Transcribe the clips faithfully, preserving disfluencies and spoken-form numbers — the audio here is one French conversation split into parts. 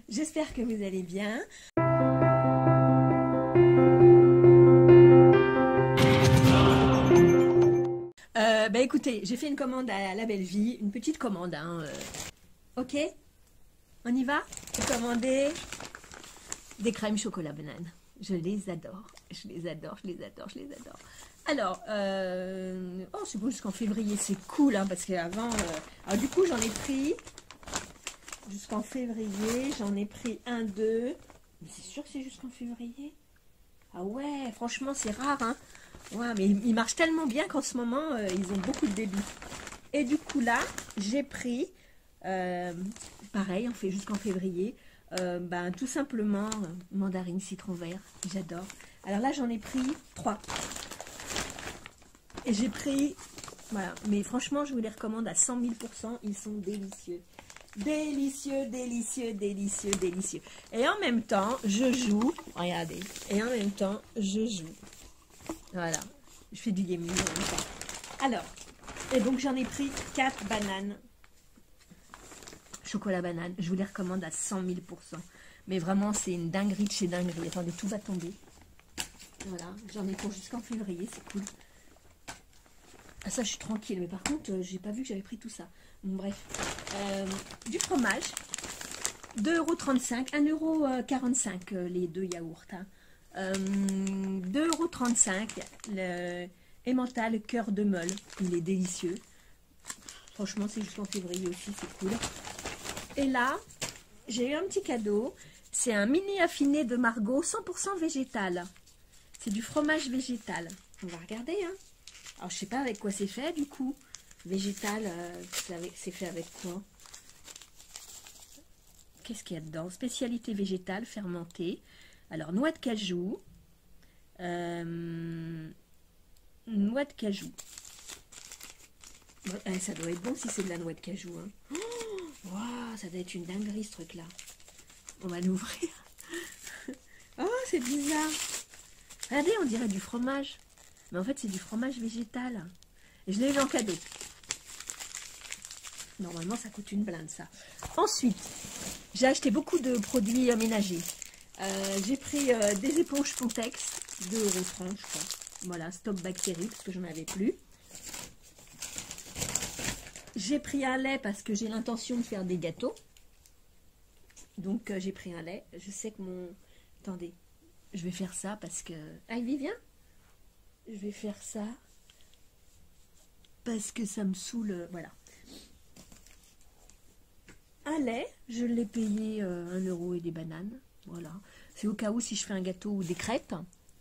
J'espère que vous allez bien. Euh, bah écoutez, j'ai fait une commande à La Belle Vie, une petite commande. Hein, euh. Ok, on y va? J'ai commandé des crèmes chocolat banane. Je les adore, je les adore, je les adore, je les adore. Alors, euh, oh c'est bon jusqu'en février, c'est cool, hein, parce qu'avant, euh, alors du coup j'en ai pris jusqu'en février, j'en ai pris un, deux, mais c'est sûr que c'est jusqu'en février? Ah ouais, franchement c'est rare, hein. Ouais, mais ils marchent tellement bien qu'en ce moment, euh, ils ont beaucoup de débit. Et du coup là, j'ai pris, euh, pareil, on fait jusqu'en février, euh, ben, tout simplement euh, mandarine citron vert, j'adore. Alors là, j'en ai pris trois. Et j'ai pris, voilà, mais franchement, je vous les recommande à cent mille pour cent, ils sont délicieux. Délicieux, délicieux, délicieux, délicieux. Et en même temps, je joue, regardez, et en même temps, je joue. Voilà, je fais du gaming en même temps. Alors, et donc j'en ai pris quatre bananes. Chocolat banane, je vous les recommande à cent mille pour cent. Mais vraiment, c'est une dinguerie de chez dinguerie. Attendez, tout va tomber. Voilà, j'en ai pour jusqu'en février, c'est cool. Ah ça, je suis tranquille. Mais par contre, euh, j'ai pas vu que j'avais pris tout ça. Bon, bref. Euh, du fromage, deux euros trente-cinq, un euro quarante-cinq euh, les deux yaourts. Hein. Euh, deux euros trente-cinq, le Emmental cœur de meule, il est délicieux. Franchement, c'est jusqu'en février aussi, c'est cool. Et là, j'ai eu un petit cadeau. C'est un mini affiné de Margot, cent pour cent végétal. C'est du fromage végétal. On va regarder, hein. Alors, je sais pas avec quoi c'est fait, du coup. Végétal, euh, c'est fait avec quoi? Qu'est-ce qu'il y a dedans? Spécialité végétale fermentée. Alors, noix de cajou. Euh, noix de cajou. Ouais, ça doit être bon si c'est de la noix de cajou. Hein. Oh, wow, ça doit être une dinguerie ce truc-là. On va l'ouvrir. Oh, c'est bizarre. Regardez, on dirait du fromage. Mais en fait, c'est du fromage végétal. Et je l'ai eu en cadeau. Normalement, ça coûte une blinde, ça. Ensuite, j'ai acheté beaucoup de produits ménagers. Euh, j'ai pris euh, des éponges Pontex, deux euros trente, je crois. Voilà, stop bactéries, parce que j'en avais plus. J'ai pris un lait parce que j'ai l'intention de faire des gâteaux. Donc, euh, j'ai pris un lait. Je sais que mon... Attendez, je vais faire ça parce que... Ivy, viens. Je vais faire ça parce que ça me saoule. Voilà. Un lait, je l'ai payé euh, un euro et des bananes. Voilà. C'est au cas où si je fais un gâteau ou des crêpes.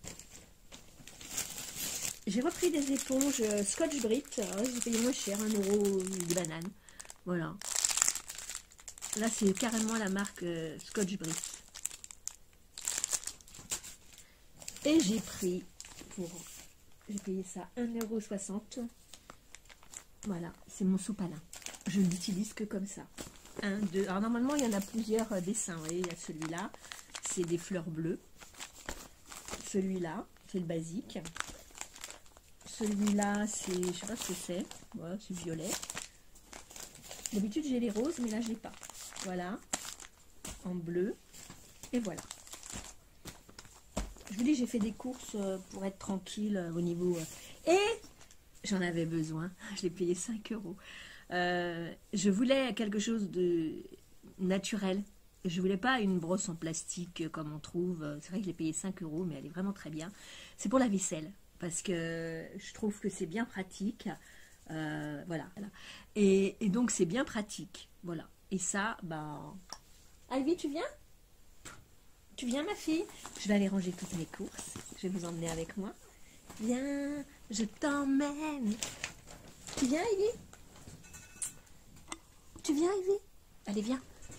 J'ai repris des éponges Scotch Brit. J'ai payé moins cher, un euro des bananes. Voilà. Là, c'est carrément la marque euh, Scotch Brit. Et j'ai pris pour... J'ai payé ça un euro soixante. Voilà, c'est mon sopalin. Je ne l'utilise que comme ça. Un, deux. Alors normalement, il y en a plusieurs euh, dessins. Vous voyez, il y a celui-là. C'est des fleurs bleues. Celui-là, c'est le basique. Celui-là, c'est... Je sais pas ce que c'est. Voilà, c'est violet. D'habitude, j'ai les roses, mais là, je l'ai pas. Voilà. En bleu. Et voilà. Je vous dis, j'ai fait des courses pour être tranquille au niveau... Et j'en avais besoin. Je l'ai payé cinq euros. Euh, je voulais quelque chose de naturel. Je voulais pas une brosse en plastique comme on trouve. C'est vrai que je l'ai payé cinq euros, mais elle est vraiment très bien. C'est pour la vaisselle. Parce que je trouve que c'est bien pratique. Euh, voilà. voilà. Et, et donc, c'est bien pratique. Voilà. Et ça, bah... Ivy, tu viens ? Tu viens, ma fille? Je vais aller ranger toutes mes courses. Je vais vous emmener avec moi. Viens, je t'emmène. Tu viens, Ivy? Tu viens, Ivy? Allez, viens.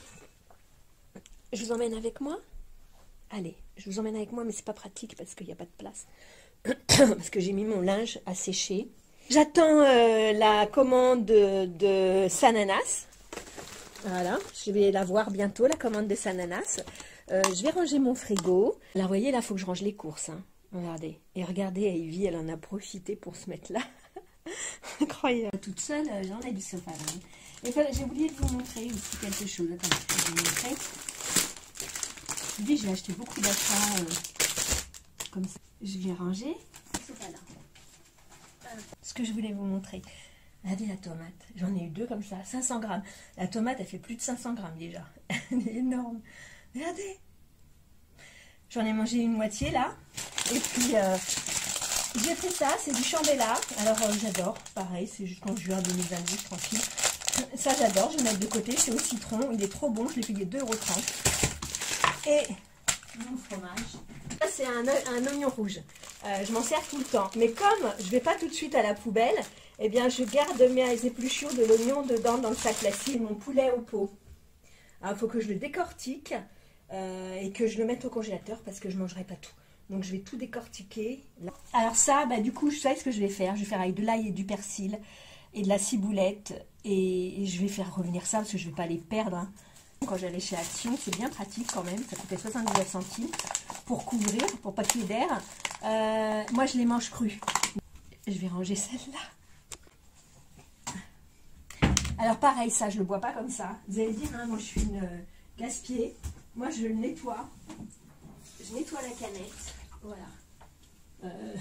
Je vous emmène avec moi? Allez, je vous emmène avec moi, mais c'est pas pratique parce qu'il n'y a pas de place. Parce que j'ai mis mon linge à sécher. J'attends euh, la commande de, de Sananas. Voilà, je vais la voir bientôt, la commande de Sananas. Euh, je vais ranger mon frigo. Là, vous voyez, là, il faut que je range les courses. Hein. Regardez. Et regardez, Ivy, elle en a profité pour se mettre là. Incroyable. Toute seule, j'en ai du sopalin. Et j'ai oublié de vous montrer aussi quelque chose. Attendez, je vais vous montrer. Je vous dis, j'ai acheté beaucoup d'achats euh, comme ça. Je vais ranger. C'est pas là. Euh, ce que je voulais vous montrer. Regardez la tomate. J'en ai eu deux comme ça, cinq cents grammes. La tomate, elle fait plus de cinq cents grammes déjà. Elle est énorme. Regardez. J'en ai mangé une moitié là. Et puis, euh, j'ai pris ça. C'est du chambella. Alors, euh, j'adore. Pareil, c'est jusqu'en juin deux mille vingt-deux, tranquille. Ça, j'adore. Je vais mettre de côté. C'est au citron. Il est trop bon. Je l'ai payé deux euros trente. Et mon fromage. Ça, c'est un, un oignon rouge. Euh, je m'en sers tout le temps. Mais comme je ne vais pas tout de suite à la poubelle, eh bien, je garde mes épluchures de l'oignon dedans dans le sac plastique. Mon poulet au pot. Alors, il faut que je le décortique euh, et que je le mette au congélateur parce que je ne mangerai pas tout. Donc, je vais tout décortiquer. Alors ça, bah, du coup, je sais ce que je vais faire. Je vais faire avec de l'ail et du persil et de la ciboulette. Et, et je vais faire revenir ça parce que je ne vais pas les perdre. Hein. Quand j'allais chez Action, c'est bien pratique quand même. Ça coûtait soixante-dix-neuf centimes pour couvrir, pour pas qu'il y ait d'air. Euh, moi, je les mange crus. Je vais ranger celle-là. Alors pareil, ça, je ne le bois pas comme ça. Vous allez dire, hein, moi je suis une euh, gaspillée. Moi, je le nettoie. Je nettoie la canette. Voilà. Euh...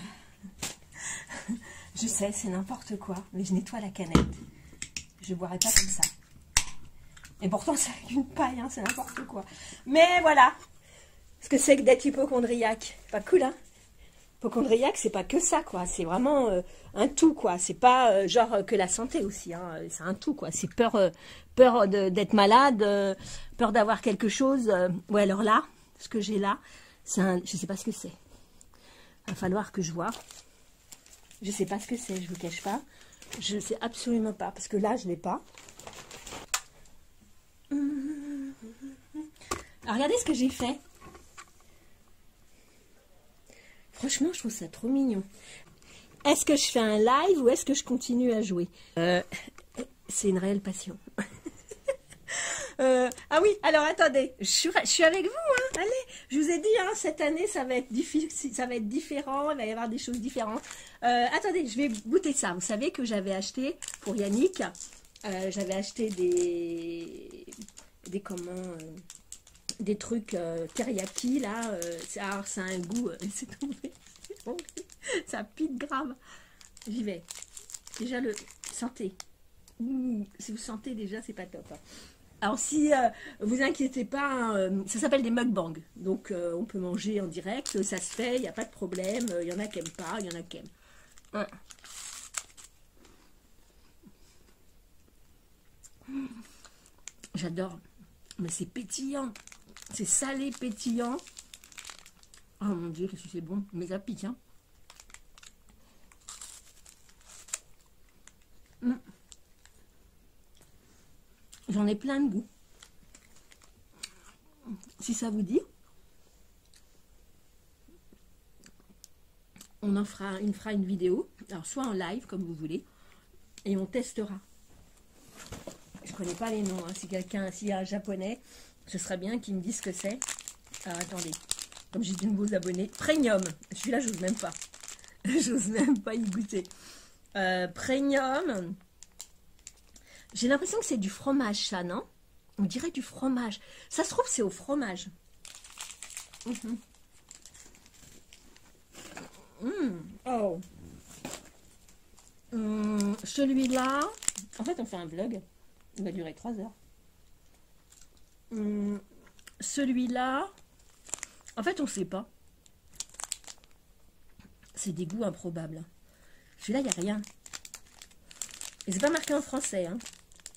je sais, c'est n'importe quoi, mais je nettoie la canette. Je ne boirai pas comme ça. Et pourtant, c'est avec une paille, hein, c'est n'importe quoi. Mais voilà. Ce que c'est que d'être hypochondriaque. Pas cool, hein? Hypochondriaque, c'est pas que ça, quoi. C'est vraiment euh, un tout, quoi. C'est pas euh, genre euh, que la santé aussi, hein. C'est un tout, quoi. C'est peur, euh, peur d'être malade, euh, peur d'avoir quelque chose. Euh. Ouais, alors là, ce que j'ai là, c'est un... Je sais pas ce que c'est. Il va falloir que je vois. Je sais pas ce que c'est, je vous cache pas. Je sais absolument pas, parce que là, je l'ai pas. Alors, regardez ce que j'ai fait. Franchement, je trouve ça trop mignon. Est-ce que je fais un live ou est-ce que je continue à jouer? euh, C'est une réelle passion. euh, ah oui, alors attendez, je suis, je suis avec vous. Hein. Allez, je vous ai dit, hein, cette année, ça va être difficile, ça va être différent. Il va y avoir des choses différentes. Euh, attendez, je vais goûter ça. Vous savez que j'avais acheté pour Yannick, euh, j'avais acheté des, des comment, euh, des trucs euh, teriyaki là. Euh, alors, c'est un goût, euh, c'est tombé. Ça pique grave. J'y vais. Déjà le santé. Mmh, si vous sentez déjà, c'est pas top. Hein. Alors si euh, vous inquiétez pas, hein, euh, ça s'appelle des mukbangs. Donc euh, on peut manger en direct, ça se fait, il n'y a pas de problème. Il y en a qui n'aiment pas, il y en a qui aiment. Ouais. Mmh. J'adore. Mais c'est pétillant. C'est salé, pétillant. Oh mon dieu, qu'est-ce que c'est bon. Mais ça pique, hein. Mmh. J'en ai plein de goût. Si ça vous dit, on en fera une, fera une vidéo. Alors, soit en live, comme vous voulez. Et on testera. Je ne connais pas les noms. Hein. Si quelqu'un, s'il y a un japonais, ce serait bien qu'il me dise ce que c'est. Alors, attendez. Comme j'ai de nouveaux abonnés. Premium. Celui-là, j'ose même pas. J'ose même pas y goûter. Euh, premium. J'ai l'impression que c'est du fromage, ça, non? On dirait du fromage. Ça se trouve, c'est au fromage. Mmh. Mmh. Oh. Mmh. Celui-là, en fait, on fait un vlog. Il va durer trois heures. Mmh. Celui-là, en fait, on ne sait pas. C'est des goûts improbables. Celui-là, il n'y a rien. Et c'est pas marqué en français. Hein.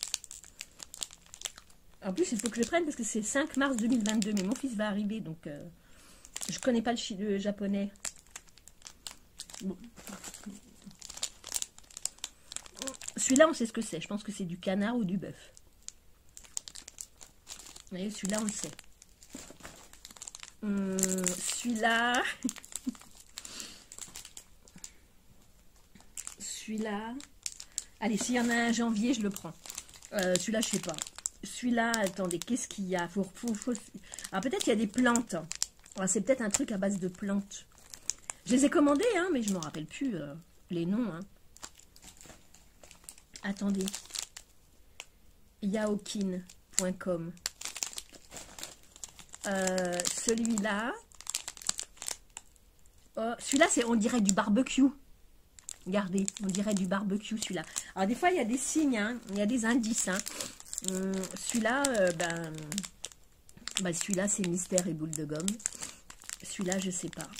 En plus, il faut que je le prenne parce que c'est cinq mars deux mille vingt-deux. Mais mon fils va arriver, donc euh, je connais pas le, le japonais. Bon. Celui-là, on sait ce que c'est. Je pense que c'est du canard ou du bœuf. Vous voyez, celui-là, on le sait. Hum, celui-là... celui-là... Allez, s'il y en a un janvier, je le prends. Euh, celui-là, je sais pas. Celui-là, attendez, qu'est-ce qu'il y a? faut, faut, faut... Alors, peut-être qu'il y a des plantes. C'est peut-être un truc à base de plantes. Je les ai commandés, hein, mais je ne me rappelle plus euh, les noms. Hein. Attendez. yaokin point com. euh, celui-là, oh, celui-là, c'est, on dirait du barbecue. Regardez, on dirait du barbecue, celui-là. Alors, des fois, il y a des signes, hein, il y a des indices. Hein. Hum, celui-là, euh, ben, ben celui-là, c'est mystère et boule de gomme. Celui-là, je sais pas.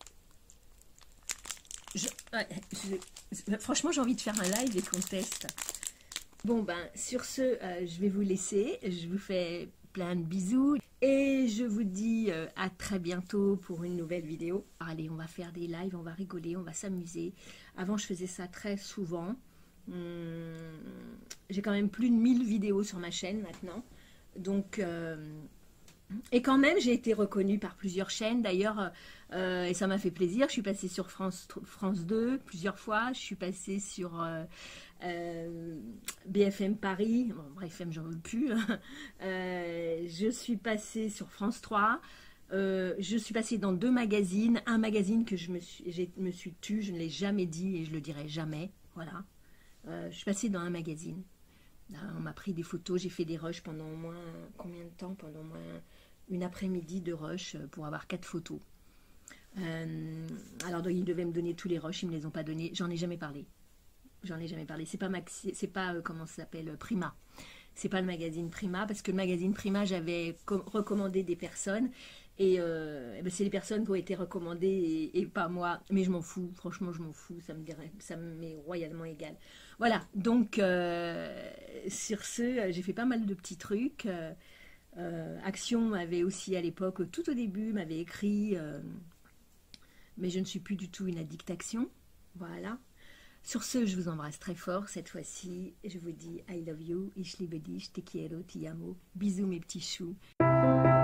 Je, ouais, je, franchement, j'ai envie de faire un live et qu'on teste. Bon, ben, sur ce, euh, je vais vous laisser. Je vous fais plein de bisous. Et je vous dis euh, à très bientôt pour une nouvelle vidéo. Allez, on va faire des lives, on va rigoler, on va s'amuser. Avant, je faisais ça très souvent. Hum, j'ai quand même plus de mille vidéos sur ma chaîne maintenant. Donc... Euh, Et quand même, j'ai été reconnue par plusieurs chaînes, d'ailleurs, euh, et ça m'a fait plaisir. Je suis passée sur France, France deux plusieurs fois. Je suis passée sur euh, euh, B F M Paris. Bon, bref, F M, j'en veux plus. euh, je suis passée sur France trois. Euh, je suis passée dans deux magazines. Un magazine que je me suis, je me suis tue, je ne l'ai jamais dit et je le dirai jamais. Voilà. Euh, je suis passée dans un magazine. On m'a pris des photos, j'ai fait des rushs pendant au moins, combien de temps? Pendant au moins une après-midi de rush pour avoir quatre photos. Euh, alors donc, ils devaient me donner tous les rushs, ils ne me les ont pas donnés, j'en ai jamais parlé. J'en ai jamais parlé, c'est pas, Maxi, c'est pas euh, comment ça s'appelle, Prima. C'est pas le magazine Prima, parce que le magazine Prima, j'avais recommandé des personnes, et, euh, et ben c'est les personnes qui ont été recommandées, et, et pas moi, mais je m'en fous, franchement je m'en fous, ça me dirait, ça m'est royalement égal. Voilà, donc euh, sur ce, j'ai fait pas mal de petits trucs. Euh, euh, Action m'avait aussi à l'époque, tout au début, m'avait écrit, euh, mais je ne suis plus du tout une addict Action. Voilà. Sur ce, je vous embrasse très fort cette fois-ci. Je vous dis I love you, ich liebe dich, te quiero, ti amo. Bisous mes petits choux.